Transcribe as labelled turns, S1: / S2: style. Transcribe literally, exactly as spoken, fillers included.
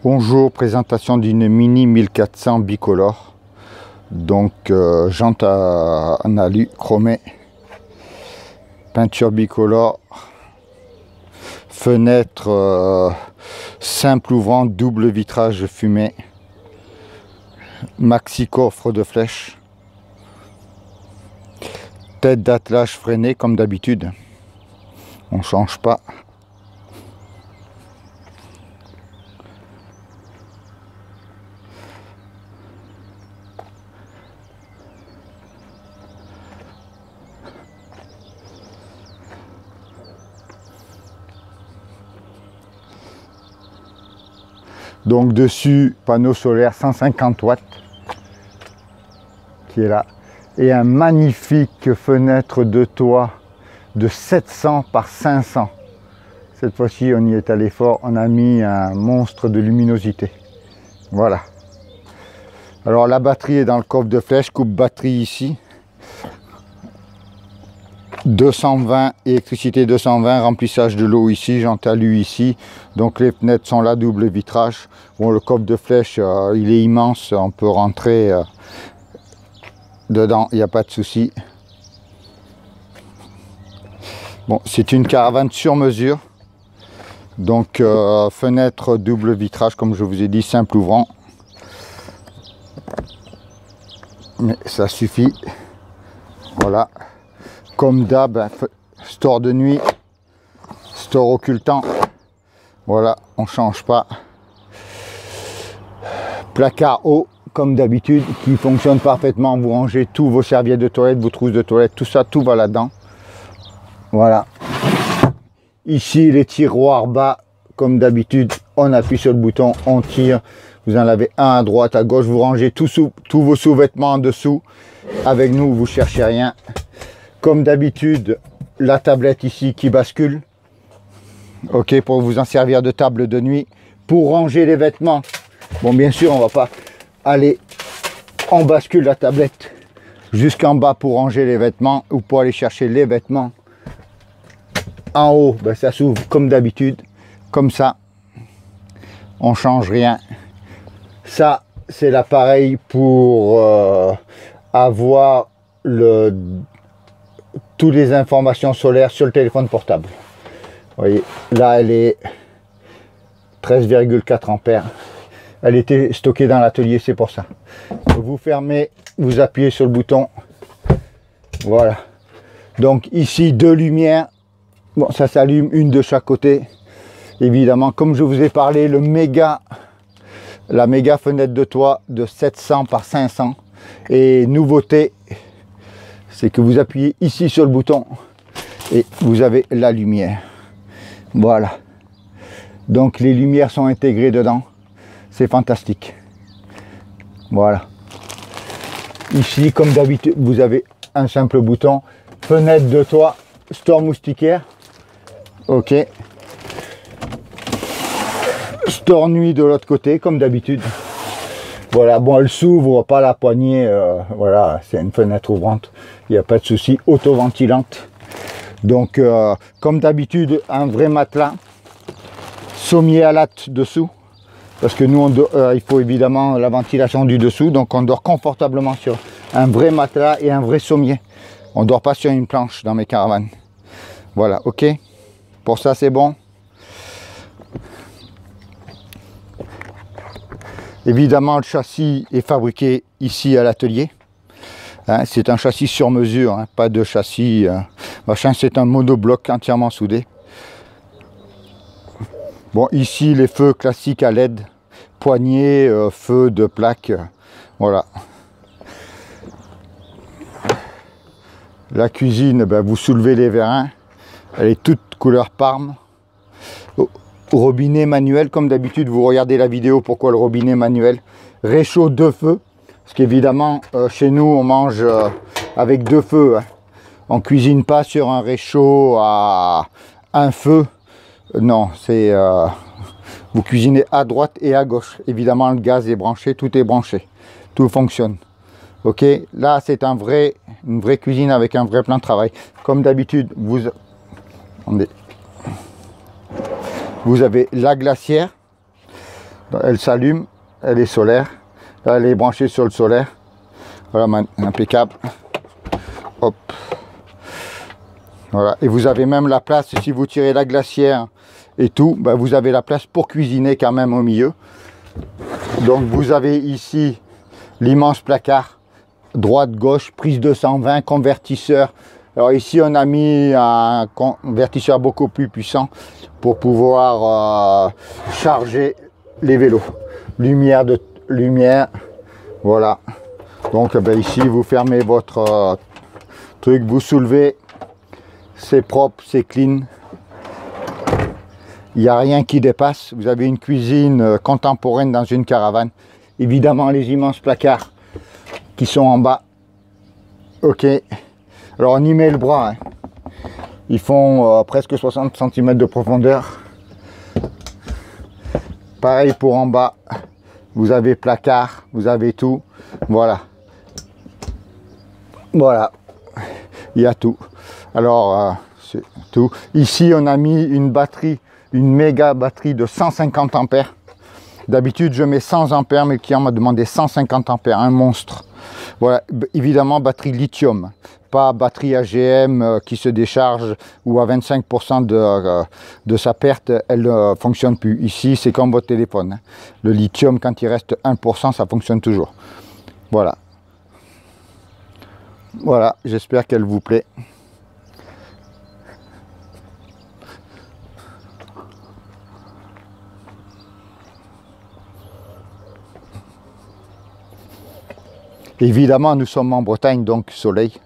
S1: Bonjour, présentation d'une Mini mille quatre cents bicolore. Donc euh, jante à, en alu chromé, peinture bicolore, fenêtre euh, simple ouvrante, double vitrage fumé, maxi coffre de flèche, tête d'attelage freinée comme d'habitude, on change pas. Donc dessus, panneau solaire cent cinquante watts qui est là. Et un magnifique fenêtre de toit de sept cents par cinq cents. Cette fois-ci, on y est allé fort. On a mis un monstre de luminosité. Voilà. Alors la batterie est dans le coffre de flèche. Coupe batterie ici. deux cent vingt, électricité deux cent vingt, remplissage de l'eau ici, jante alu ici. Donc les fenêtres sont là, double vitrage. Bon, le coffre de flèche, euh, il est immense, on peut rentrer euh, dedans, il n'y a pas de souci. Bon, c'est une caravane sur mesure. Donc euh, fenêtre double vitrage, comme je vous ai dit, simple ouvrant. Mais ça suffit. Voilà. Comme d'hab, store de nuit, store occultant. Voilà, on change pas. Placard haut, comme d'habitude, qui fonctionne parfaitement. Vous rangez tous vos serviettes de toilette, vos trousses de toilette, tout ça, tout va là-dedans. Voilà. Ici, les tiroirs bas, comme d'habitude, on appuie sur le bouton, on tire. Vous en avez un à droite, à gauche. Vous rangez tous, sous, tous vos sous-vêtements en dessous. Avec nous, vous cherchez rien. Comme d'habitude, la tablette ici qui bascule. Ok, pour vous en servir de table de nuit. Pour ranger les vêtements. Bon, bien sûr, on va pas aller, on bascule la tablette jusqu'en bas pour ranger les vêtements ou pour aller chercher les vêtements. En haut, ben, ça s'ouvre comme d'habitude, comme ça. On change rien. Ça, c'est l'appareil pour euh, avoir le... toutes les informations solaires sur le téléphone portable. Vous voyez, là elle est treize virgule quatre ampères. Elle était stockée dans l'atelier, c'est pour ça. Vous fermez, vous appuyez sur le bouton. Voilà. Donc ici deux lumières. Bon, ça s'allume une de chaque côté. Évidemment, comme je vous ai parlé, le méga, la méga fenêtre de toit de sept cents par cinq cents. Et nouveauté, c'est que vous appuyez ici sur le bouton et vous avez la lumière. Voilà. Donc les lumières sont intégrées dedans. C'est fantastique. Voilà. Ici, comme d'habitude, vous avez un simple bouton. Fenêtre de toit, store moustiquaire. Ok. Store nuit de l'autre côté, comme d'habitude. Voilà, bon, elle s'ouvre pas la poignée, euh, voilà, c'est une fenêtre ouvrante, il n'y a pas de souci, auto-ventilante. Donc, euh, comme d'habitude, un vrai matelas, sommier à latte dessous, parce que nous, on do, euh, il faut évidemment la ventilation du dessous, donc on dort confortablement sur un vrai matelas et un vrai sommier. On ne dort pas sur une planche dans mes caravanes. Voilà, ok, pour ça c'est bon. Évidemment, le châssis est fabriqué ici à l'atelier. Hein, c'est un châssis sur mesure, hein, pas de châssis euh, machin. C'est un monobloc entièrement soudé. Bon, ici les feux classiques à L E D, poignée, euh, feu de plaque, euh, voilà. La cuisine, ben, vous soulevez les vérins, elle est toute couleur Parme. Oh. Robinet manuel, comme d'habitude, vous regardez la vidéo, pourquoi le robinet manuel. Réchaud deux feux, parce qu'évidemment, euh, chez nous, on mange euh, avec deux feux. Hein. On cuisine pas sur un réchaud à un feu. Non, c'est... Euh, vous cuisinez à droite et à gauche. Évidemment, le gaz est branché, tout est branché. Tout fonctionne. Ok, là, c'est un vrai, une vraie cuisine avec un vrai plan de travail. Comme d'habitude, vous... Attendez. Vous avez la glacière. Elle s'allume, elle est solaire. Là, elle est branchée sur le solaire. Voilà, impeccable. Hop. Voilà. Et vous avez même la place, si vous tirez la glacière et tout, ben vous avez la place pour cuisiner quand même au milieu. Donc vous avez ici l'immense placard, droite, gauche, prise deux cent vingt, convertisseur. Alors ici on a mis un convertisseur beaucoup plus puissant pour pouvoir euh, charger les vélos. Lumière de lumière, voilà. Donc ben, ici vous fermez votre euh, truc, vous soulevez, c'est propre, c'est clean. Il n'y a rien qui dépasse. Vous avez une cuisine euh, contemporaine dans une caravane. Évidemment les immenses placards qui sont en bas. Ok. Alors on y met le bras. Hein. Ils font euh, presque soixante centimètres de profondeur. Pareil pour en bas. Vous avez placard, vous avez tout. Voilà. Voilà. Il y a tout. Alors, euh, c'est tout. Ici, on a mis une batterie, une méga batterie de cent cinquante ampères. D'habitude, je mets cent ampères, mais le client m'a demandé cent cinquante ampères, un monstre. Voilà, évidemment, batterie lithium, pas batterie A G M euh, qui se décharge ou à vingt-cinq pour cent de, euh, de sa perte, elle ne euh, fonctionne plus. Ici, c'est comme votre téléphone. Hein. Le lithium, quand il reste un pour cent, ça fonctionne toujours. Voilà. Voilà, j'espère qu'elle vous plaît. Évidemment, nous sommes en Bretagne, donc soleil.